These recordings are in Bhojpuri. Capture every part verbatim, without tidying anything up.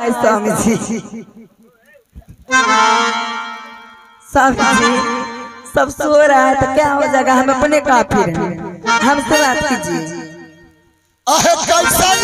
स्वामी जी स्वामी जी सब सो रहा है तो क्या हो जाएगा, हम अपने काफिर हैं, हमसे बात कीजिए। अहे कैसा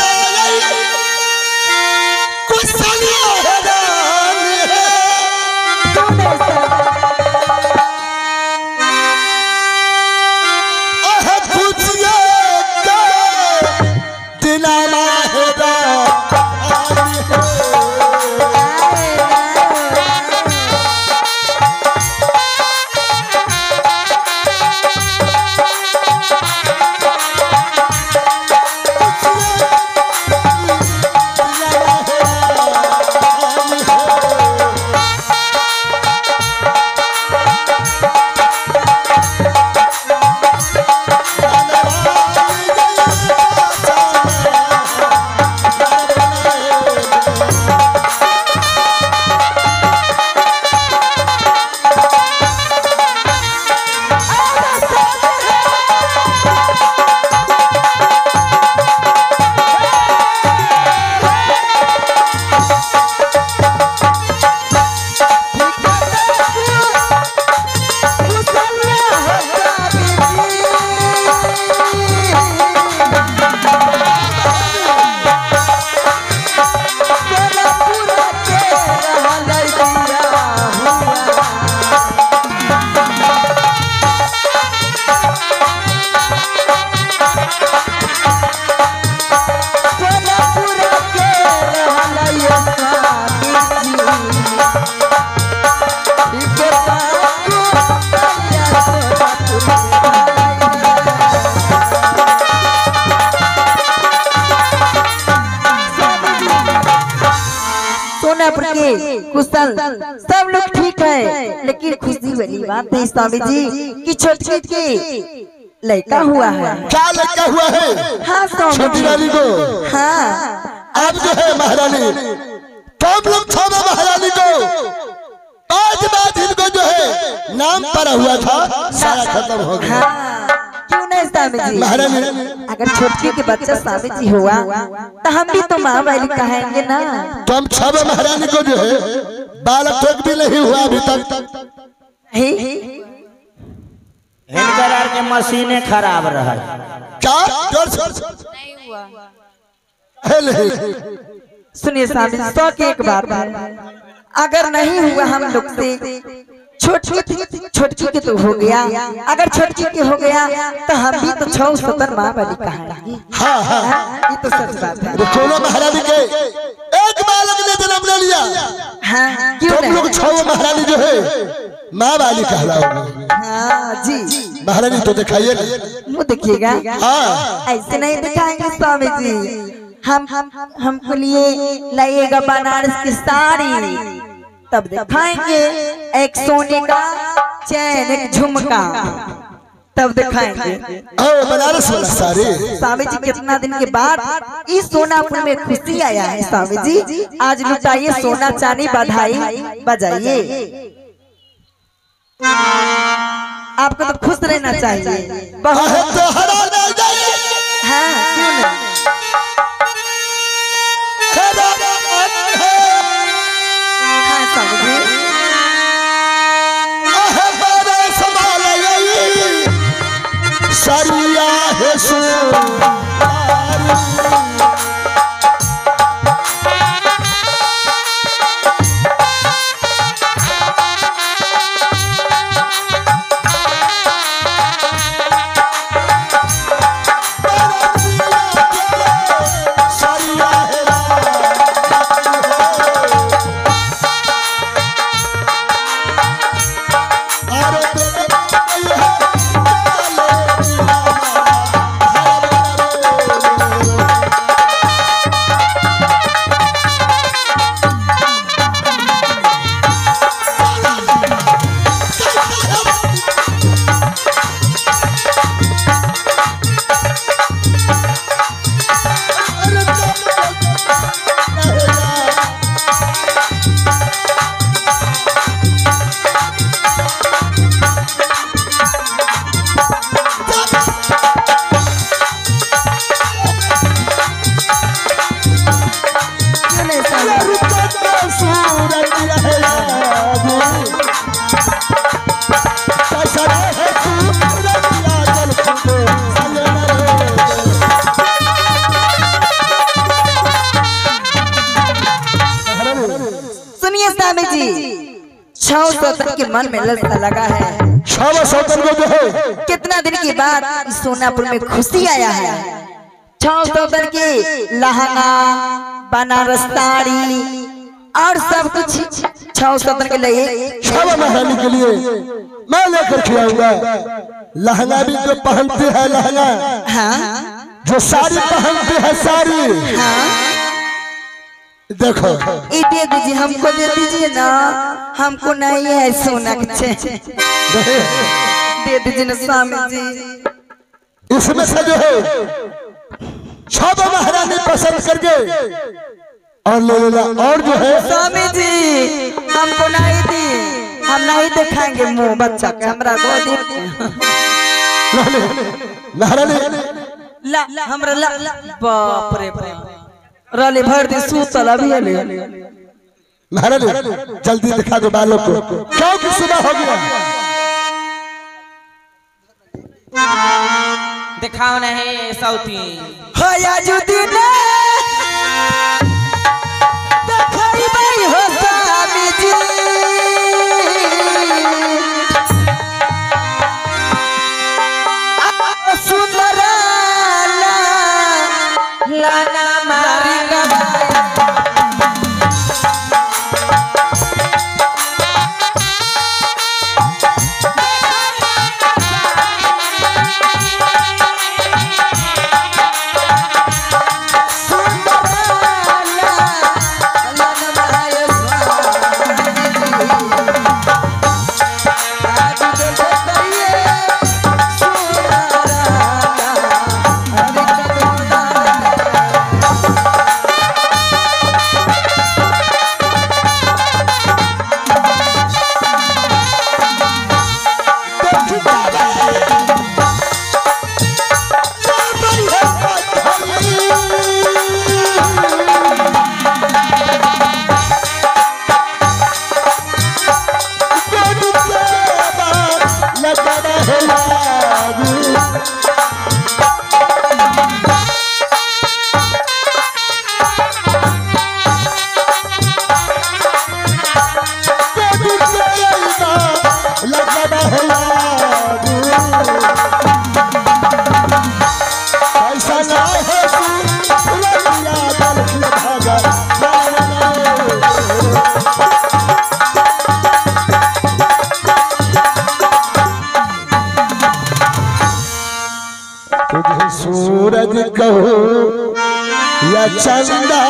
कुशल सब लोग ठीक है, लेकिन खुशी वाली बात है स्वामी जी कि छोटी की लड़का हुआ है। क्या लड़का हुआ है? हाँ स्वामी रानी को। हाँ अब जो है महारानी तुम लोग छोड़ो महारानी को, आज बाद इनको जो है नाम पड़ा हुआ था सारा खत्म हो गया। क्यों नहीं स्वामी जी? महारानी अगर छोटकी के बच्चा स्वामी जी हुआ तो हम भी तो माँ वाली कहेंगे ना। तुम छब महारानी को जो है बालक तक भी नहीं हुआ अभी तक। हिनकर के मशीनें खराब रहा क्या जोर से नहीं हुआ। सुनिए स्वामी जी सौ की एक बात है, अगर नहीं हुआ हम लोग से छोटकी छोटकी के तो हो गया, अगर छोटकी के हो गया तो हम भी तो छह सत्तर माँ वाली कहानी। हाँ हाँ ये तो सच बात है। रुकोलो महारानी के एक बालक ने जन्म ले लिया। हाँ क्यों तुम लोग छह महारानी जो है माँ वाली कहलाओगे। हाँ जी महारानी तो दिखाइए वो देखिएगा। हाँ ऐसे नहीं दिखाएंगे स्वामी जी, हम हम हमको लिए लाइएगा बनारस की साड़ी तब दिखाएंगे, एक सोने का चैन एक झुमका तब दिखाएंगे। ओ बनारस वाला साड़ी। स्वामी जी कितना दिन के बाद इस सोनापुर में खुशी आया है स्वामी जी, आज लुटाइए सोना चांदी बधाई बजाइए। आपको तो खुश रहना चाहिए बहुत। तो हरा नहीं जाए। हाँ क्यों नहीं? हाँ स्वामी जी सरिया है सो सूरतिया है याद कैसा है सूरतिया जल फूटे सजना रे। सुनिए स्वामी जी, छह सौतन के मन में ललसा लगा है। छह सौतन को जो है कितना दिन के बाद सोनापुर में खुशी आया है। छह सौतन के लहंगा, बनारस साड़ी और सब कुछ छह सौतन के लिए छह महारानी के लिए मैं लेकर के आऊंगा। लहंगा भी जो पहनते हैं लहंगा, हाँ जो साड़ी पहनते हैं साड़ी, हाँ देखो ये दे दीजिए, हमको दे दीजिए ना, हमको नहीं है सोना के चैन, दे दीजिए ना स्वामी जी। इसमें से जो है छह महारानी पसंद करके और ले लेना। और जो है स्वामी जी हमको नहीं दी, हम नहीं दिखाएंगे मुंह बच्चा के, हमरा गोदी महारानी ला हमरा ला बाप रे बाप रले भर दी सूतल अभी ले महारानी जल्दी दिखा दो बालों को, क्योंकि सुबह हो गया। दिखाओ नहीं सौती होया जुदी ने दिखाई भाई हो स्वामी जी, सुंदर लाना मारी सूरज कहो या चंदा,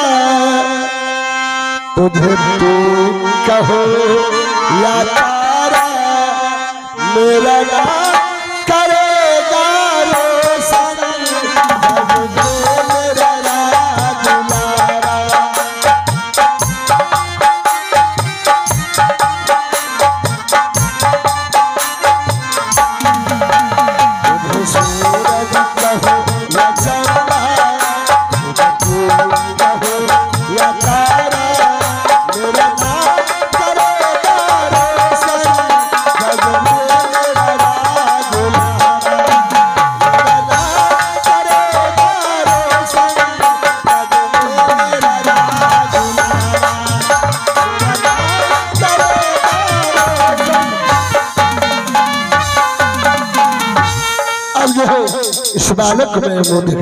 तुझे तू कहो या तारा, मेरा नाम करेगा रोशन जब जो मेरा राज लारा। तुझे सूरज कहो या चंदा, तुझे तू कहो या तारा, मेरा नाम करेगा रोशन जब मेरा राज लारा। मेरा नाम करेगा रोशन जब मेरा राज लारा। मेरा नाम करेगा रोशन। अब जो है इस बालक में मोदी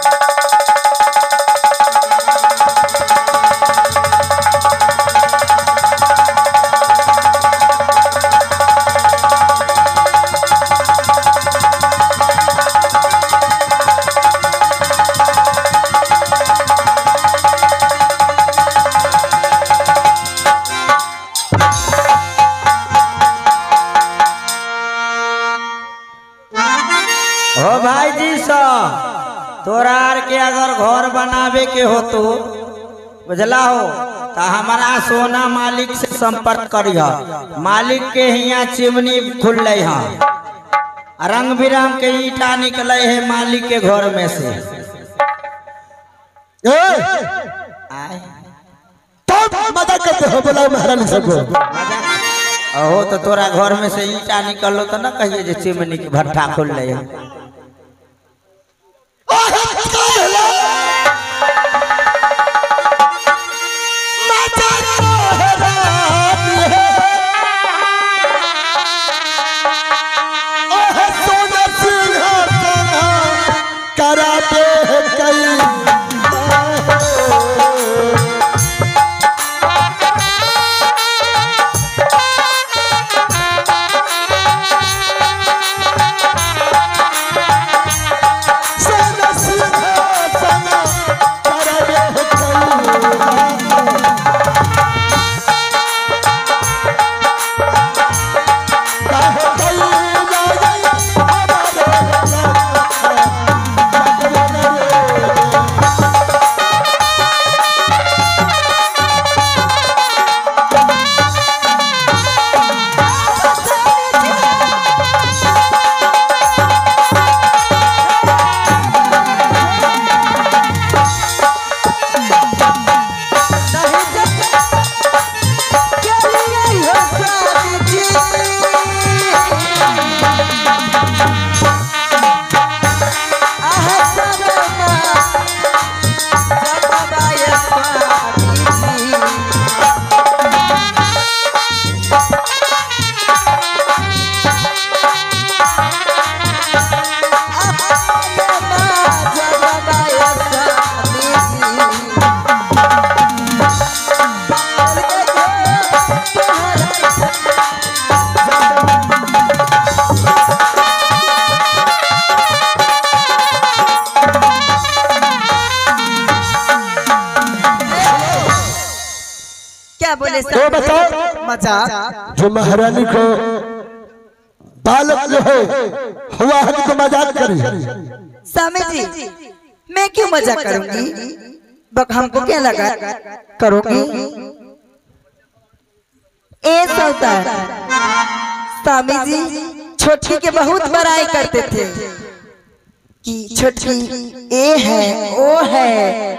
हो भाई जी सा तोरा आर के अगर घर बनावे के हो तो बुझला हो तो हमारा सोना मालिक से संपर्क करिह। मालिक के यहाँ चिमनी खुल है, रंग बिरंग के ईटा निकले है मालिक के घर में से। ए आए तो मदद कर के हो बोला महारानी सबको। अहो तो तोरा घर में से ईटा निकलो तो ना कहिए जे चिमनी के भट्ठा खोल ले। तो बताओ मजाक जो महारानी को बालक जो है हुआ है तो मजाक करी। स्वामी जी मैं क्यों मजाक करूंगी? बक हमको क्या लगा करोगी? ए सौदार स्वामी जी छोटकी के बहुत बड़ाई करते थे कि छोटकी ए है ओ है,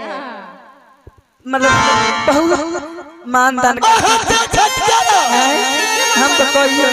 मतलब बहुत मानदान हम तो कोई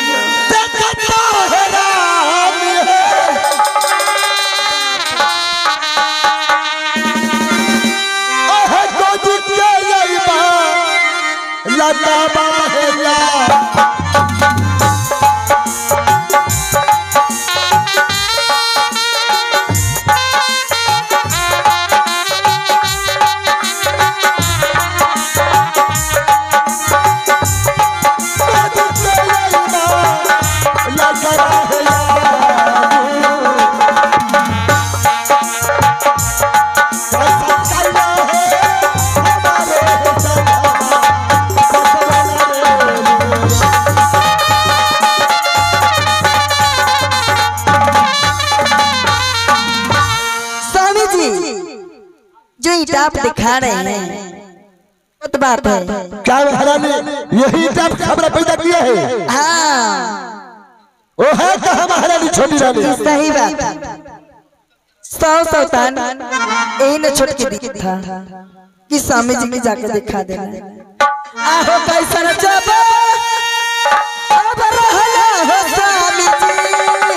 आप दिखा रहे हैं बहुत बात है। क्या महारानी यही तब खबर पैदा किया है? हाँ ओ है कहा महारानी छोटी रानी? सही बात। सौ सौतान यही न छोटकी दी था कि स्वामी जी की जाके दिखा देना। आहो कैसा जब अब रहला हो स्वामी जी,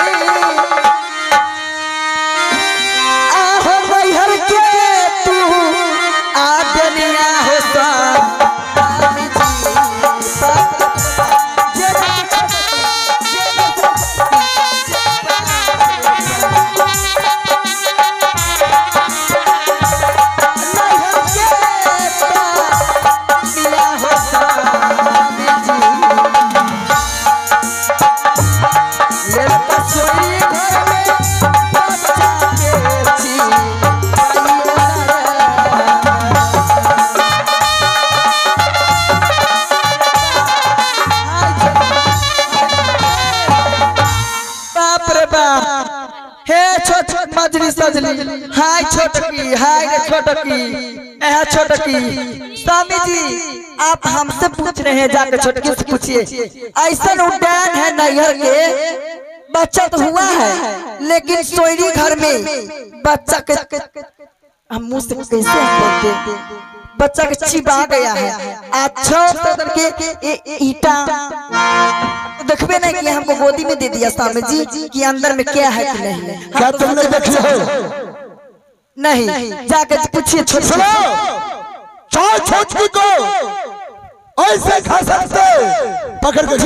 आहो मैहर के आदनिया हो स्वामी सजली। हाय छोटकी, हाय रे छोटकी, एह छोटकी। स्वामी जी आप हमसे पूछ रहे हैं, जाकर छोटकी से पूछिए। ऐसा उद्यान है नैहर के बच्चा तो हुआ है, लेकिन सोयरी घर में बच्चा के हम मुंह से कैसे बोलते, बच्चा के चिबा गया है। अच्छा सदर के ए- ईटा तो देखबे नहीं कि हमको गोदी में दे दिया स्वामी जी कि अंदर में क्या है कि नहीं। क्या हम तो तुमने सोचे देखी हो? नहीं, जाकर पूछिए छोटे सुनो, चार छोटकी को ऐसे खा सकते पकड़ के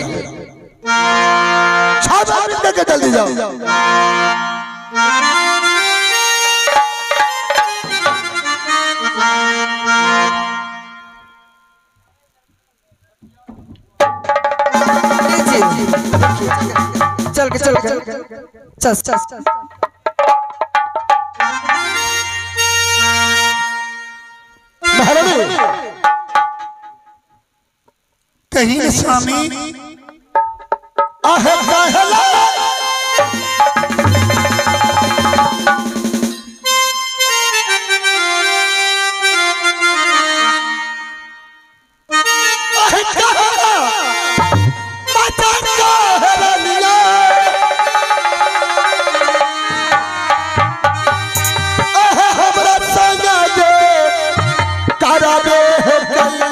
छाप के जल्दी जाओ। चल के चल के चल चल महारानी कहीं स्वामी आहे कहला आहे कहला माता कहला लिया आहे हमरा संग दे कराबे कल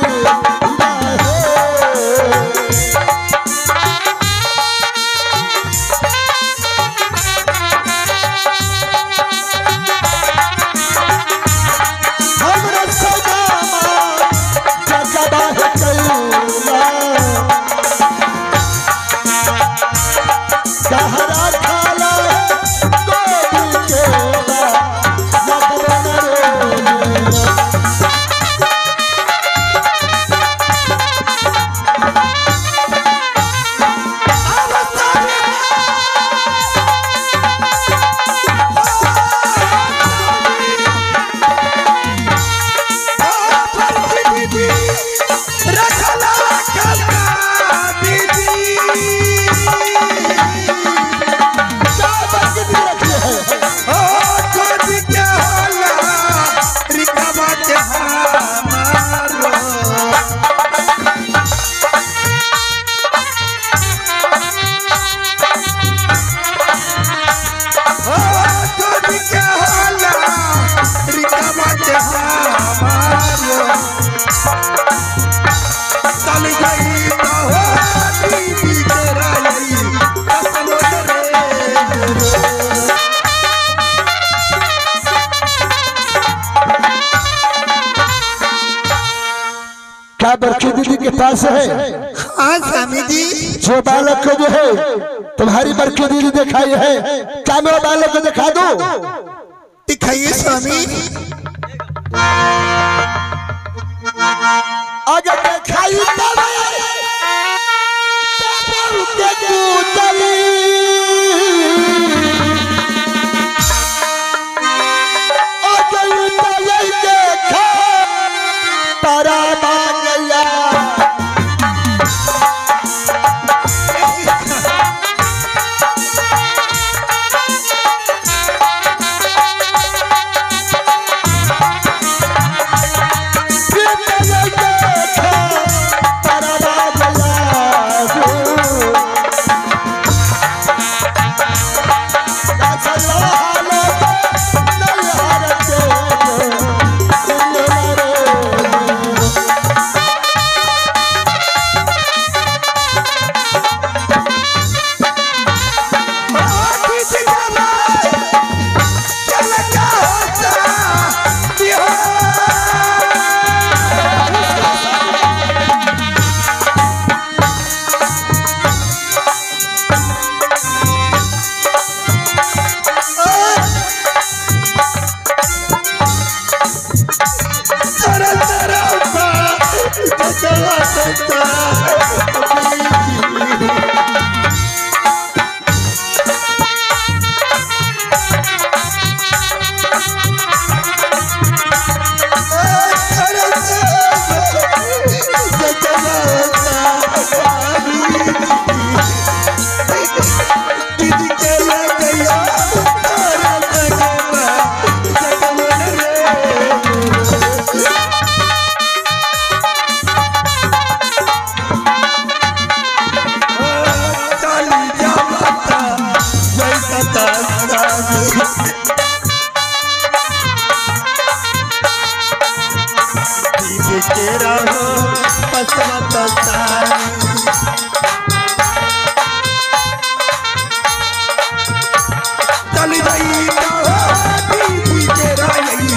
क्या बरखी दीदी के पास है? हाँ स्वामी जी। जो बालक को जो है तुम्हारी बरखी दीदी दिखाई है, क्या मैं वो बालक को दिखा दूं? दिखाइए स्वामी। अगर दिखाई तब के कूदली अगर तलई देखा तारा बागया किस्मत सारी चल गई दीदी तेरा यही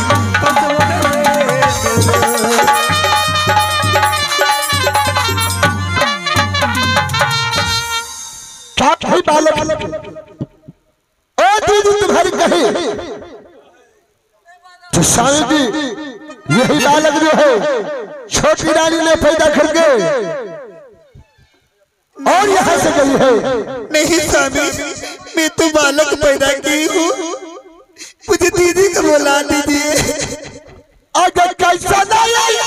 भाई बालक ओ दीदी तुम्हारी कही तो स्वामी जी यही बालक जो है छोटी रानी ने पैदा करके और यहाँ से गई है। नहीं स्वामी मैं तो बालक पैदा की हूँ मुझे दीदी को बुला दीजिए। अगर कैसा नहीं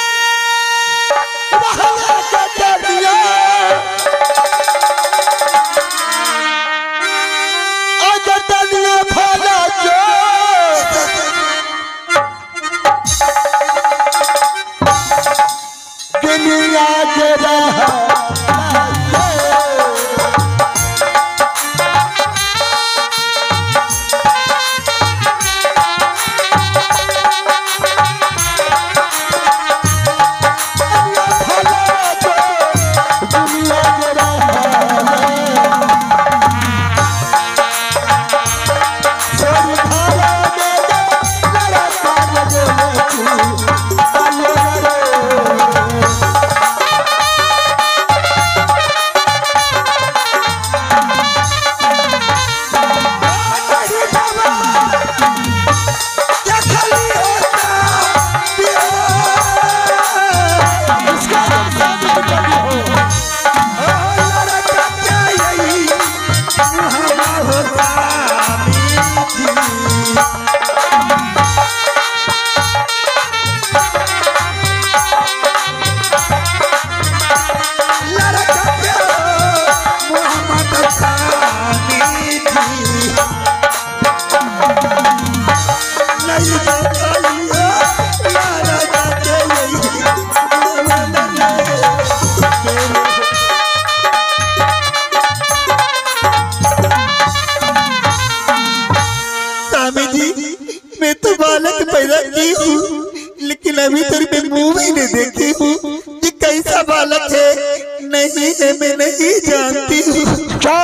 लेकिन अभी तक मैं मुंह ही नहीं देखी हूँ ये कैसा बालक है। नहीं है मैं नहीं जानती हूँ। क्या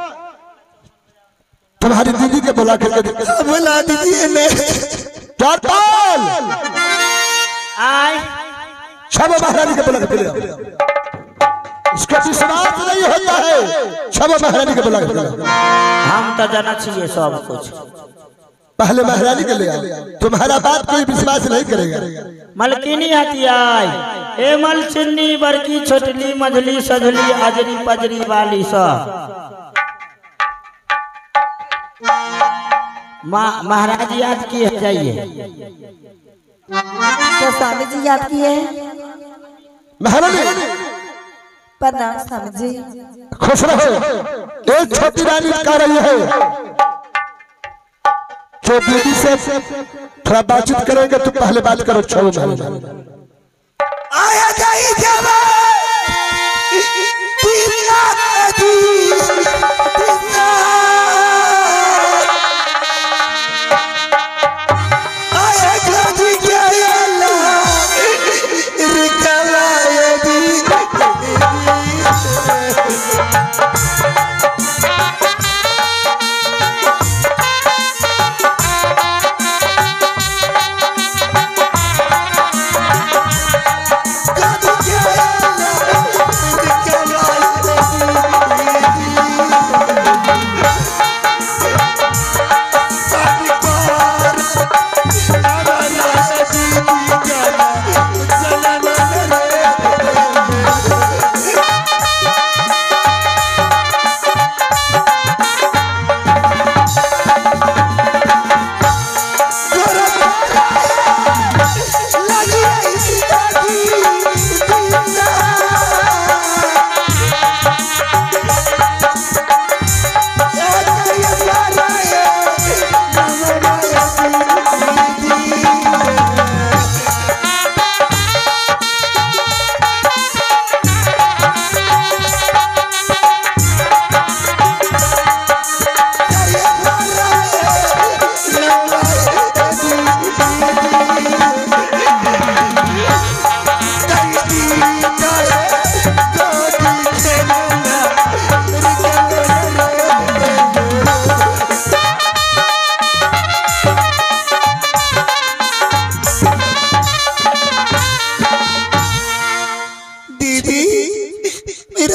तुम्हारी दीदी के बुला के बुला दीजिए आय सब महारानी के बुला के इसका विश्वास नहीं होता है। सब महारानी के बुला के हम तो जाना चाहिए सब कुछ। पहले महारानी के ले तुम्हारा बात कोई विश्वास नहीं करेगा। मलकिनी हथियाई ए मल चिन्नी बड़की छोटली मझली सझली अजरी पजरी वाली सा महाराज याद किए जाइए। क्या स्वामी जी याद किए महारानी प्रणाम स्वामी जी। खुश रहो। एक छोटी रानी कर रही है जो दीदी से थोड़ा बातचीत करेंगे तो पहले बात करो। छोड़ो आया गई God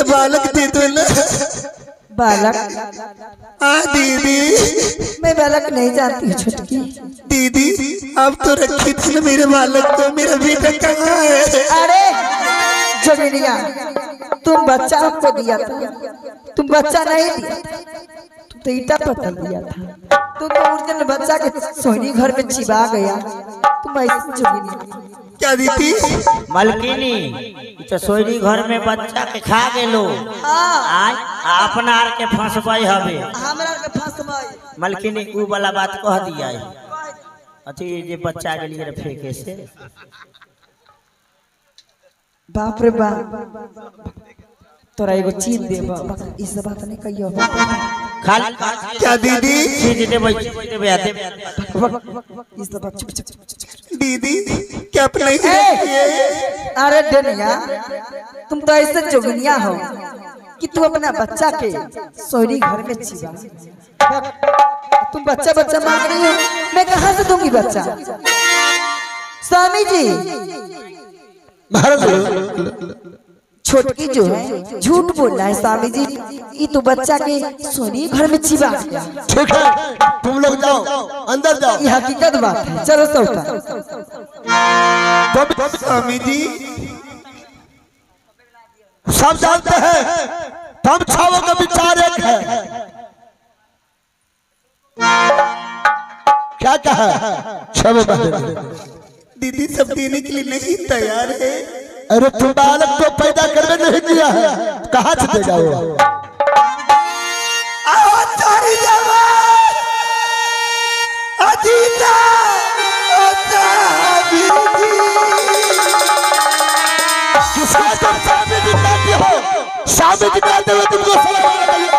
बालक दे दो ना। बालक? हाँ दीदी। मैं बालक नहीं जानती हूँ छुटकी। दीदी आप तो रखी थी ना मेरे बालक को, मेरा बेटा कहाँ है? अरे जोगिनिया, तुम बच्चा हमको दिया था, तुम बच्चा नहीं दिया, तुम तो ईटा पत्थर दिया था। तुम तो उस दिन बच्चा के सोनी घर में चिबा गया। तुम ऐसी जोगिनिया क्या दीदी? मलकिनी तो सोयरी घर में बच्चा के खा गेलो। हाँ अपना आर के फंसबाई हवे। हमरा के फंसबाई। मलकिनी ऊ वाला बात कह दिया अथी जे बच्चा के लिए फेंके से। बाप रे बाप, तोरा एगो चीज देबा, इस बात नहीं कहियो। खाली क्या दीदी? चीज देबे देबे आते इस बात चुप चुप दीदी क्या अपना ही? अरे डनिया, तुम तो ऐसे जोगिनिया हो कि तू अपना बच्चा के सोरी घर में चिबा। तुम बच्चा बच्चा मांग रही हो, मैं कहाँ से दूंगी बच्चा? स्वामी जी छोटकी जो है झूठ बोल रहा है स्वामी जी, ये तो बच्चा के सोनी घर में चिबा। ठीक है तुम लोग जाओ, अंदर जाओ। ये हकीकत बात है। चलो सौता। स्वामी जी सब जानते हैं हम छावों का विचार एक है। क्या कहा? छावों का दीदी सब देने के लिए नहीं तैयार है। अरे तुम बालक को पैदा करने नहीं दिया है, कहाँ से देगा वो? किसको तुम स्वामी जी कहते हो? स्वामी जी कहते हुए तुमको सलाम।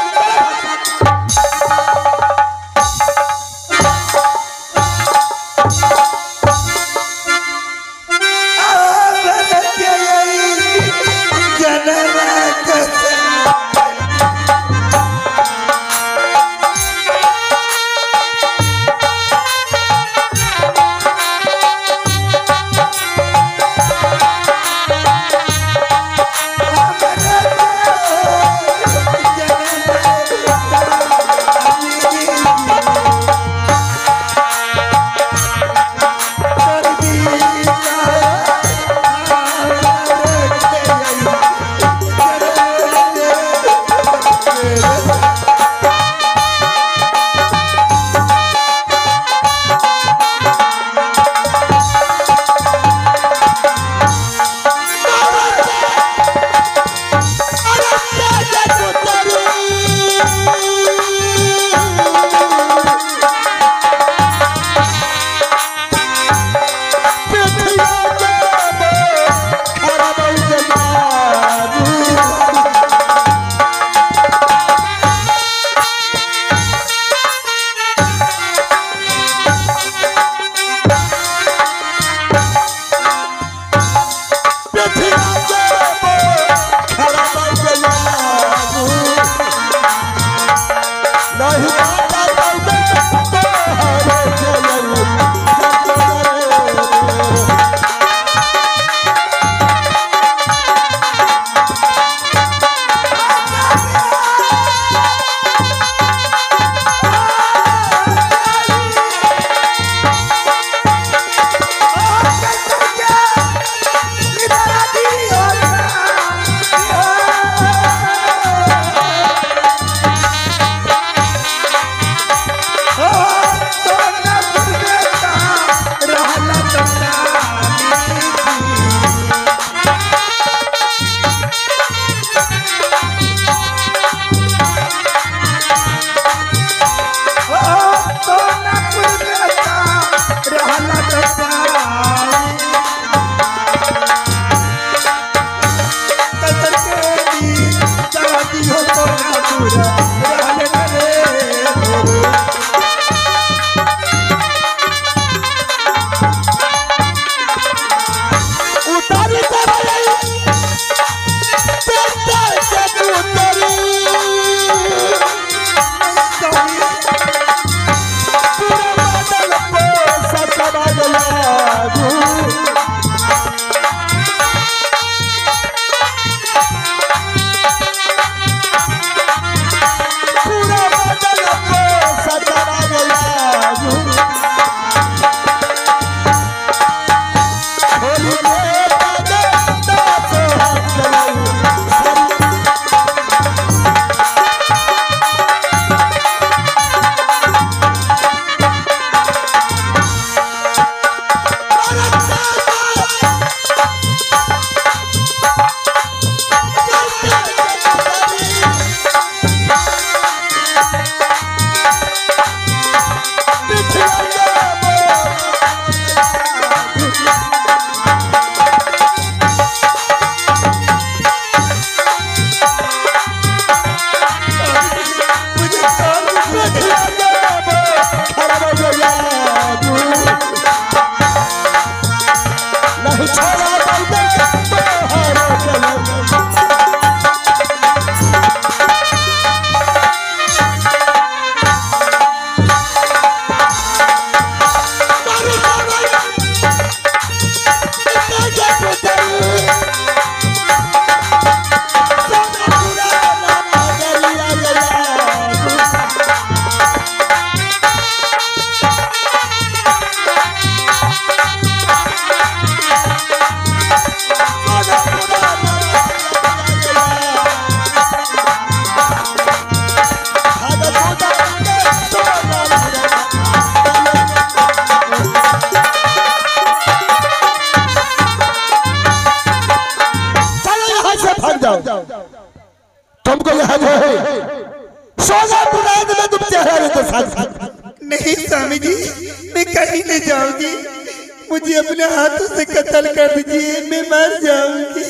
जाओ। तुमको यहाँ जो है सोना बुराद में तुम चेहरा रहते साथ। नहीं स्वामी जी, मैं कहीं नहीं जाऊंगी, मुझे अपने हाथों से कत्ल कर दीजिए, मैं मर जाऊंगी।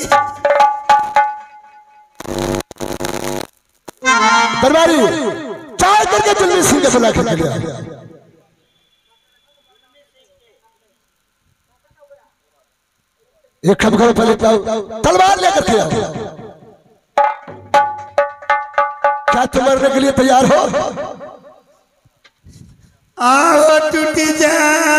दरबारी चाय करके जुल्मी सिंह के बुला के गया। एक खबखब पहले तलवार लेकर के आओ। क्या तुम मरने के लिए तैयार हो? आओ टूटी जा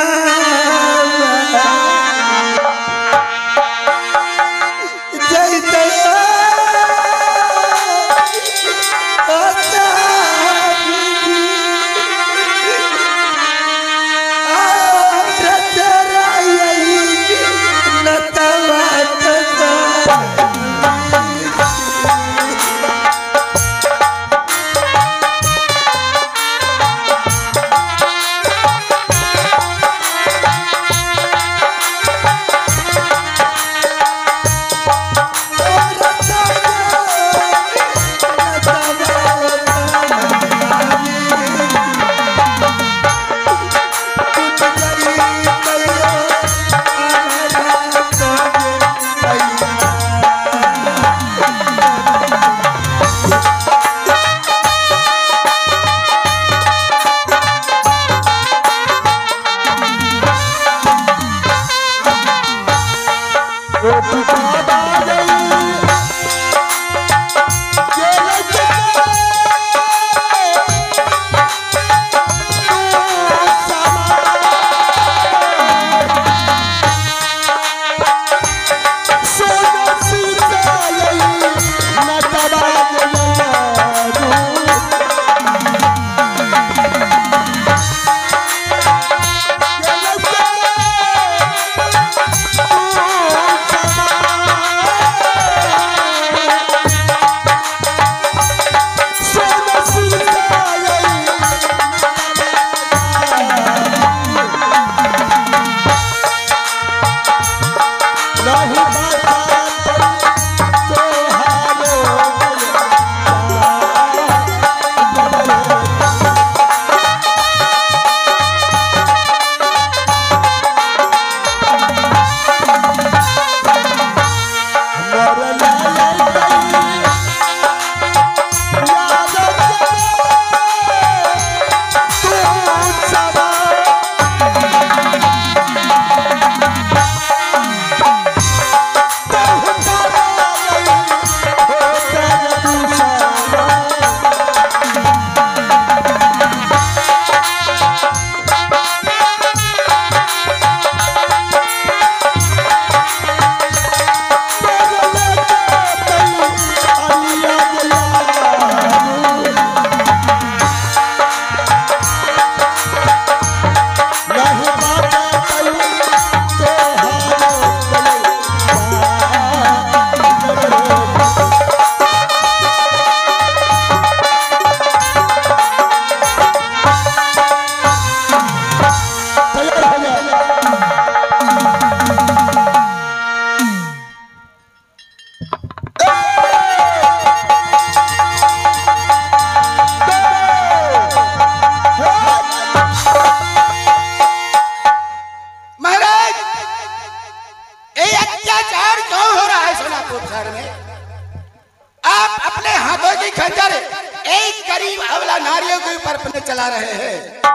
चला रहे हैं,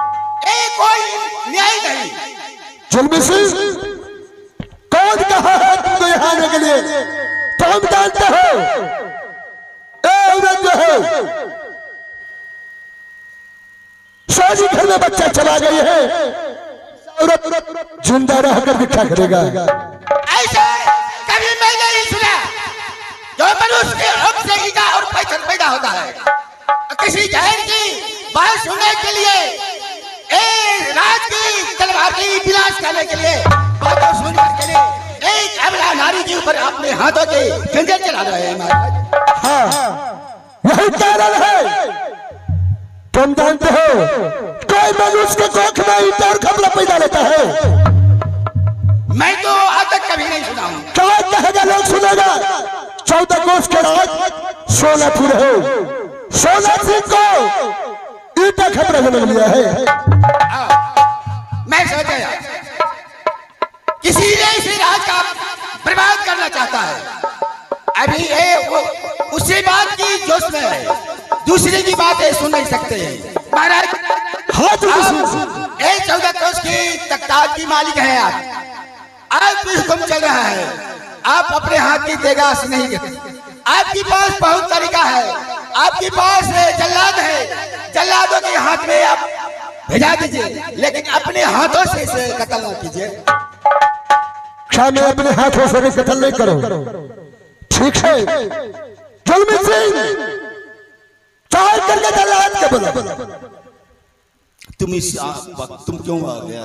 ये कोई न्याय नहीं। जुल्मी सिंह कौन कहा है तुमको यहाँ आने के लिए? तुम जानते हो ए औरत जो है शादी घर में बच्चा चला गई है, औरत जिंदा रहकर दिखा करेगा। ऐसे कभी मैं नहीं सुना। जो मनुष्य के अब से ईजा और पैसा पैदा होता है, किसी जाहिर की बात सुनने के लिए, एक राज की तलवार की विनाश करने के लिए, बातों सुनने के लिए एक अबला नारी के ऊपर अपने हाथों के खंजर चला रहे हैं महाराज। हाँ, यही कारण है। तुम जानते हो कोई मनुष्य के कोख में ईंट और खपरा पैदा लेता है? मैं तो आज तक कभी नहीं सुना हूँ। क्या कहेगा लोग सुनेगा? चौदह कोस के राज सोनापुर हो। सोना सिंह को ईटा खतरा में लिया है। मैं समझ गया, किसी ने इसी राज का बर्बाद करना चाहता है। अभी ये वो उसी बात की जोश में है, दूसरे की बातें सुन नहीं सकते हैं। महाराज एक चौदह कोस की तख्तात की मालिक है आप। आज भी हुक्म चल रहा है, आप अपने हाथ की देगास नहीं करते। आपके पास बहुत तरीका है, आपके पास जल्लाद है, जल्लादों के हाथ में आप भेजा दीजिए, लेकिन अपने हाथों से इसे कत्ल न कीजिए। क्या मैं अपने हाथों से कत्ल नहीं करूं? ठीक है, जुल्मी सिंह चाल करके जल्लाद के बोला। तुम इस तुम क्यों आ गया?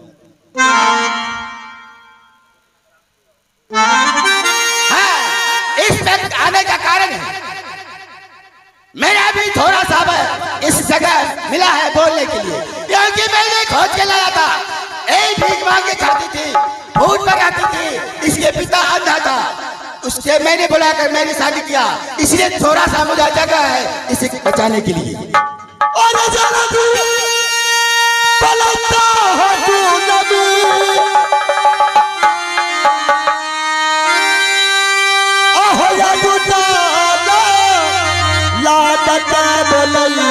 हाँ, इस वक्त आने का कारण है मेरा भी थोड़ा सा इस जगह मिला है बोलने के लिए, क्योंकि मैंने खोज के लाया था। एक भीख मांग के खाती थी, भूत लगाती थी, इसके पिता अंधा था, उसके मैंने बुलाकर मैंने शादी किया, इसलिए थोड़ा सा मुझे जगह है इसे बचाने के लिए। और जाना तू पलटता है तू नबी, आहो या बुता ला लाडता बोलई।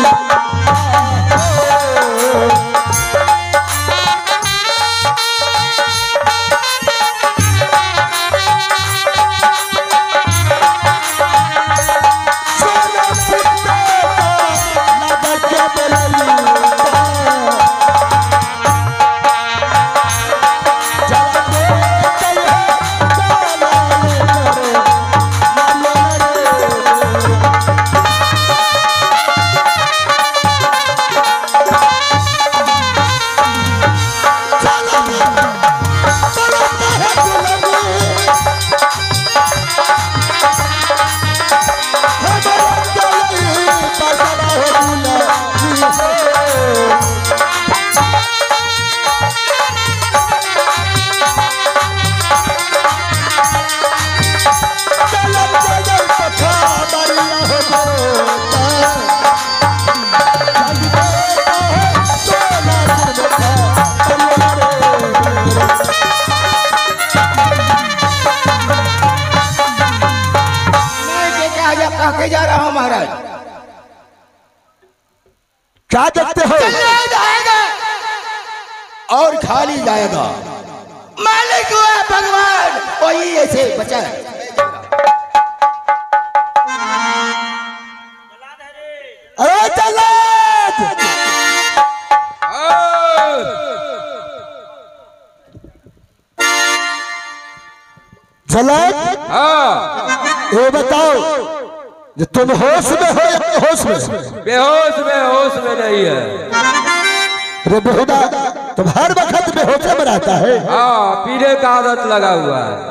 जा रहा हूं महाराज। क्या देखते हो? जाएगा और खाली जाएगा। मालिक हुआ भगवान, वही ऐसे बचा है। अरे जल्लाद! जल्लाद? ये बताओ, जो तुम होश में हो या बेहोश में? बेहोश में, होश में नहीं है। अरे बेहुदा, तुम हर वक्त बेहोश में रहता है। हाँ, पीने का आदत लगा हुआ है।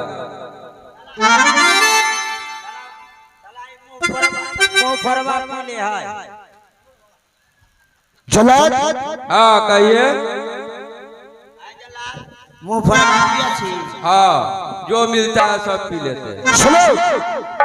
जलाद? हाँ कहिए। मुँह फरमा। हाँ, जो मिलता है सब पी लेते हैं। सुनो,